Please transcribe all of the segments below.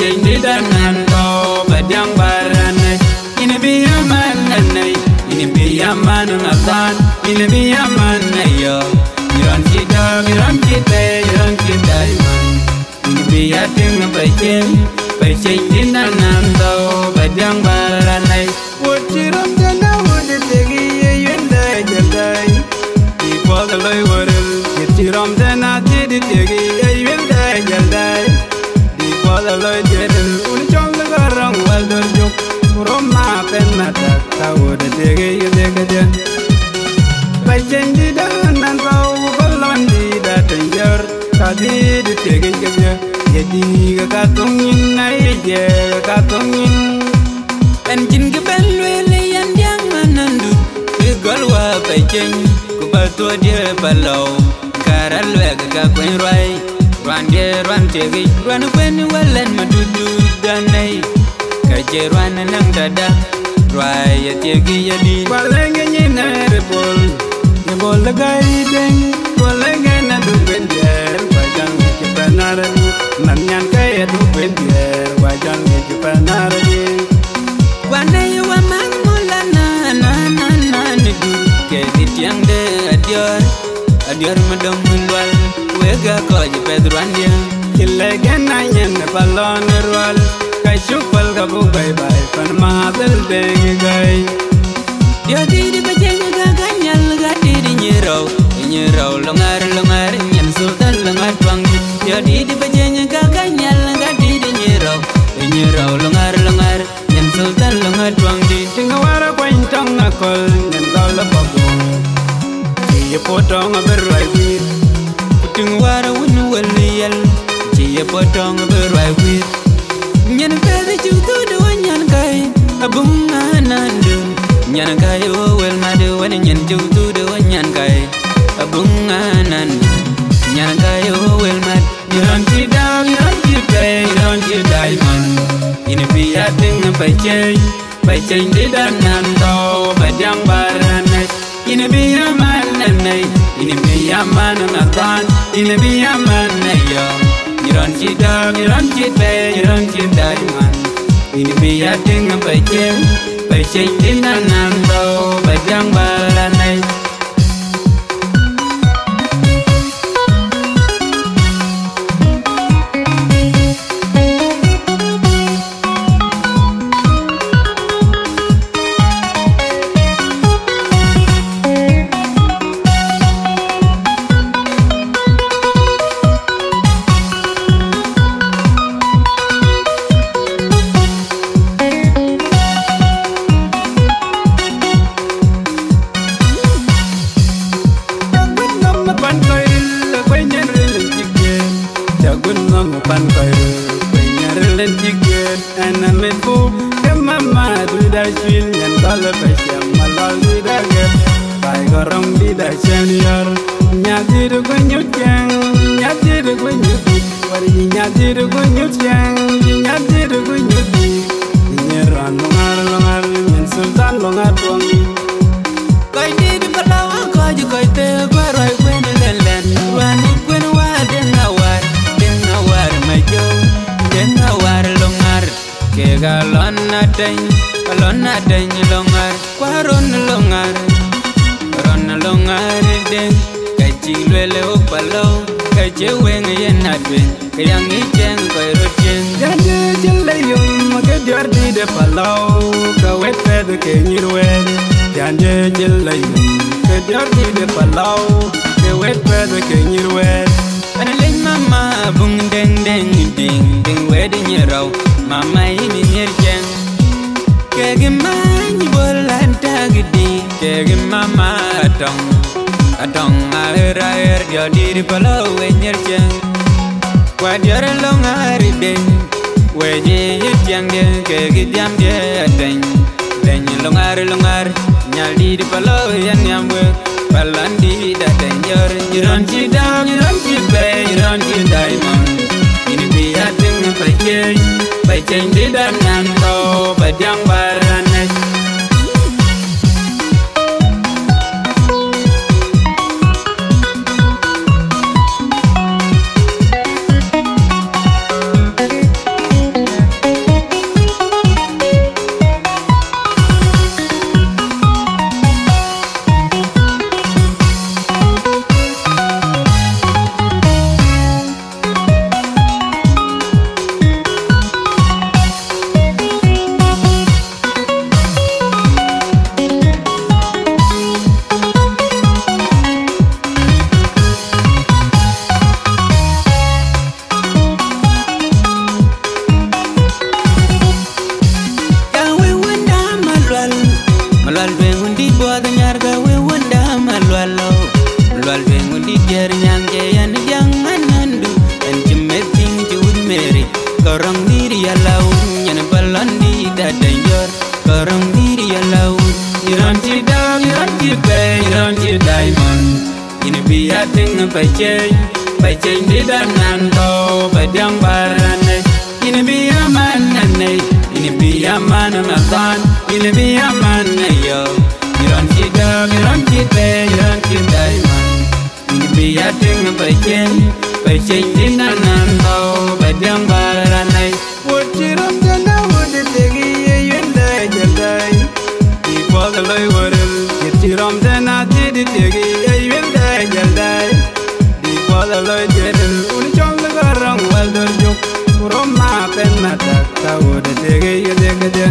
chênh đi đàn nan to bà đang barane ina bi aman nay ina bi aman ngatan ina bi aman nayo miran kita man ina bi ating bà chênh đi đàn nan to bà đang barane wotiram dana wode tegi yuen dai dai di poga loy worel wotiram dana tedi tegi yuen dai dai Wala loy jedel un chong la garang wal dor juk roma pen mata tawde tege yede den bay jendi dan nan taw balon di da tenjer kadi di tege gege yedi ga tongin nay je ga tongin en jin ge ben wele yan yang manandu ge galwa bay jeng ku ba to de balaw karal we ga kwen roi Rwan tegi rwan kwen walen madudu danai kaje rwan nang dada rwaya tegi yadi balenge nyina rebol ye bol gai deng balenge na du bender wajang ki panara man nyan kay du bender wajang ki panara wane wa man mulana na du ke ditiang de adior madam mulwal wega koji pedruan dia kilegen nanyen balon rwal kai chupal gabu bye bye pan madel deng gai dia di bajeng ga ganyal ga di nyero longar nyen sultan longar twang dia di bajeng ga ganyal ga di nyero longar nyen sultan longar twang di tingawara kwen tong akol nyen dal babu ye potong berwai wir ting wara wun waliyal ci ye potong berwai wir nyen kay ci tu do nyen kay abung nanandu nyen kay o wel madu wan nyen ci tu do nyen kay abung nanandu nyen kay o wel mad yon ci pay yon ci diamond ina bi ating bay cheng di dan nan do badang barane ina bi aman nay ina bi aman ngatan ina bi aman nayo miran ci diamond ina bi ating bay cheng di dan nan do badang barane pan koy peñar len jigéen ana met fu ke mama du da chin nyen dal pe cham malal du da ge bay gorong di da senior nyati du ko nyutang nyati du ko nyuti wari nyati du ko nyutang nyati du ko nyuti nyeran longar nyen sultan longar tuang koy di du balawa ko ji koy te ko roy kwen len wan kwen wa den awar majo denga war longar ke galon na deng longar kwaron longar deng kaji lele opalo kaje weng yen adwen kayang ijeng koy rojen jande jelle yum ke jordi de palau ka wet fed ke nyirwen jande jelle yum ke jordi de palau ke wet fed ke nyirwen ana len mama bung deng wedding nyerau mama ini nyerjeng kege mani bolan tagdi kege mama atong air dia diri palau nyerjeng kwa dia longar deng weje nyerjeng dia kege diam dia deng longar nyal diri palau yan nyamwe palan di da denjer jiran ci diamond ini bi ating bay cheng di dan nan to badang barane balandi da danger karang diri ya lau iran ci dog iran ci pay iran ci diamond ini biya ting paceng di danan to badang barane ini biya manane ini biya manamatan ini biya manayo iran ci dog iran ci pay iran ci diamond ini biya ting paceng di danan to badang barane wotiram jana woditegi yenda jaldai di pagalai warel wotiram jana tiditegi yenda jaldai di pagalai jedel un chong garang waldor juk roma penata tawoditegi yedege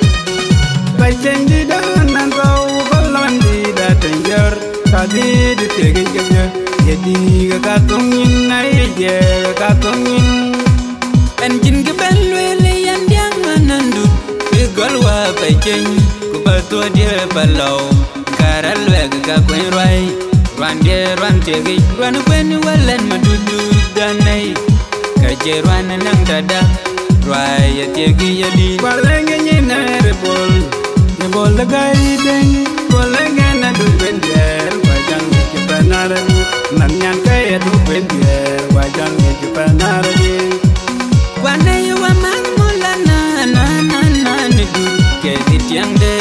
paceng di danan to balandi da danger kadi ditegi gege jadi katungin naije katungin Enjin ke belwele yang diang manandu Begolwa peceng Kubatua dia balau Karal wega kakwen ruai Ruan dia ruan tegi Ruan kweni walen madudu danai Kaje ruan nang dada Ruai ya tegi ya di Balenge nyina rebol Nebol legai deng Bolenge na du bender Wajang ke panarani Nanyan kaya du bender Wajang ke panarani Wane wa mang mulana na na na nidu ke tiang de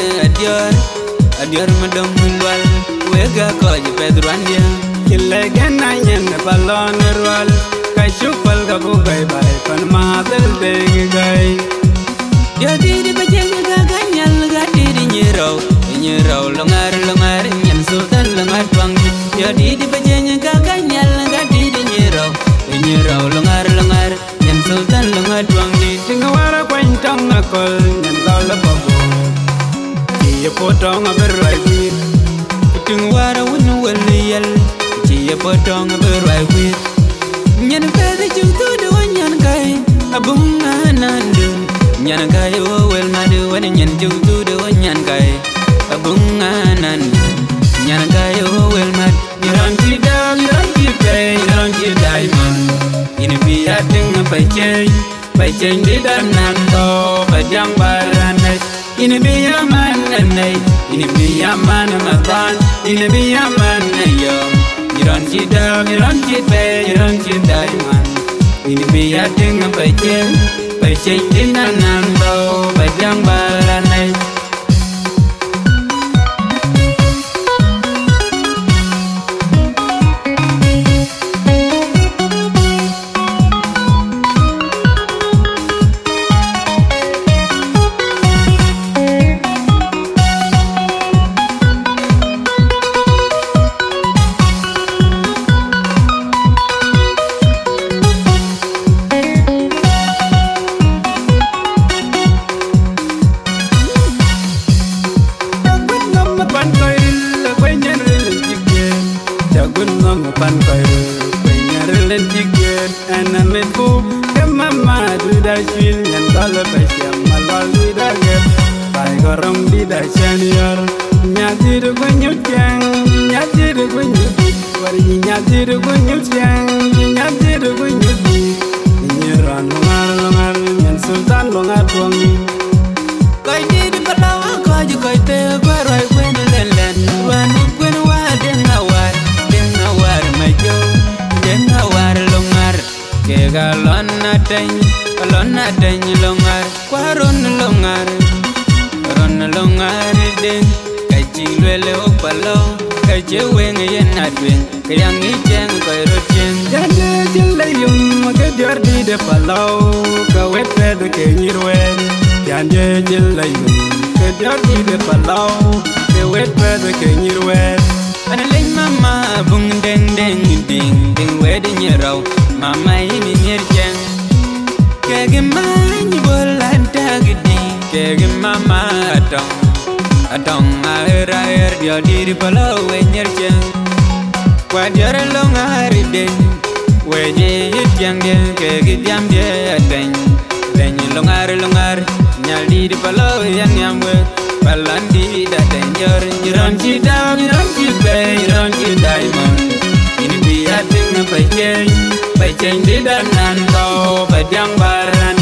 adior madong mulwal wega ko je pedruan dia kille gena nyen balon rwal ka shupal ga bu gai bai pan ma del de gai dia di bajeng ga ganyal ga di nyero longar nyen sultan longar twang dia di bajeng ga ganyal ga di nyero longar nyen sultan longar twang di tingawara kwantang akol nyen kala babu Cia potong berai wir tingawara wunu weliyal Cia potong berai wir nyen pede jutu do nyen kai abunga nandu nyen kai o wel madu wan nyen jutu do nyen kai abunga nandu nyen kai o wel mad iran ci dal iran ci pay iran ci diamond ini biya ting paceng di danan to badang barane ini biya manane ini biya manamatan ini biya manayo iran ci dal iran ci pay iran ci diamond ini biya ting paceng di danan to badang barane pan koy penyar lendiger anameku kemama duda shil nyan dala pasyam malwal duda ger pai gorong dida senior nyadir gunyutang nyadir gunyut wari nyadir gunyutang nyadir gunyut nyeran longar nyan sultan longar tuangi koy did balawa koy te barai kwen len wan kwen wa denga war longar ke galon natany longar kwaron longar den kachilwele opalo kachewen yen atwen kayang icheng koirochen jande jilayum ke diordi de palo kawet ped ke nyirwen jande jilayum ke diordi de palo ke wet ped ke nyirwen Analing mama bung deng wedding yerau mama ini nyerjeng kege manyi bolan tagdi kege mama atong air dia diri palo we nyerjeng kwa diare longar den weje yitjang den kege diam dia den longar nyal diri palo yan yamwe balandi da danger iran ci diamond ini biya ting paceng di danan to badang baran